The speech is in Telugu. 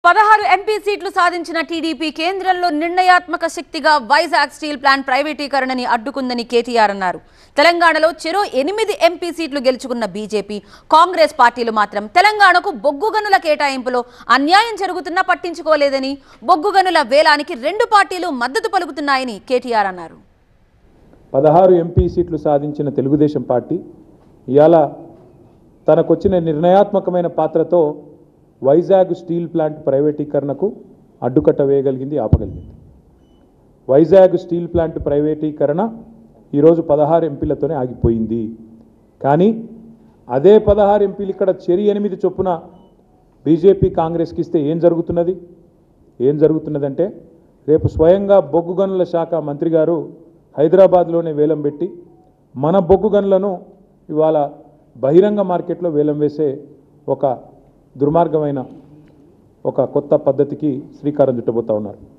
16 ఎంపీ సీట్లు సాధించిన టీడీపీ కేంద్రంలో నిర్ణయాత్మక శక్తిగా వైజాగ్ స్టీల్ ప్లాంట్ ప్రైవేటీకరణని అడ్డుకుందని కేటీఆర్ అన్నారు. తెలంగాణలో చెరో 8 ఎంపీ సీట్లు గెలుచుకున్న బీజేపీ, కాంగ్రెస్ పార్టీలు మాత్రం తెలంగాణకు బొగ్గు గనుల కేటాయింపులో అన్యాయం జరుగుతున్నా పట్టించుకోలేదని, బొగ్గు గనుల వేలానికి రెండు పార్టీలు మద్దతు పలుకుతున్నాయని కేటీఆర్ అన్నారు. 16 ఎంపీ సీట్లు సాధించిన తెలుగుదేశం పార్టీ ఇయాల తనకొచ్చిన నిర్ణయాత్మకమైన పాత్రతో వైజాగ్ స్టీల్ ప్లాంట్ ప్రైవేటీకరణకు అడ్డుకట్ట వేయగలిగింది, ఆపగలిగింది. వైజాగ్ స్టీల్ ప్లాంట్ ప్రైవేటీకరణ ఈరోజు 16 ఎంపీలతోనే ఆగిపోయింది. కానీ అదే 16 ఎంపీలు ఇక్కడ చెరి 8 చొప్పున బీజేపీ కాంగ్రెస్కి ఇస్తే ఏం జరుగుతున్నదంటే రేపు స్వయంగా బొగ్గు గనుల శాఖ మంత్రి గారు హైదరాబాద్లోనే వేలం పెట్టి మన బొగ్గు గనులను ఇవాళ బహిరంగ మార్కెట్లో వేలం వేసే ఒక దుర్మార్గమైన ఒక కొత్త పద్ధతికి శ్రీకారం చుట్టబోతా ఉన్నారు.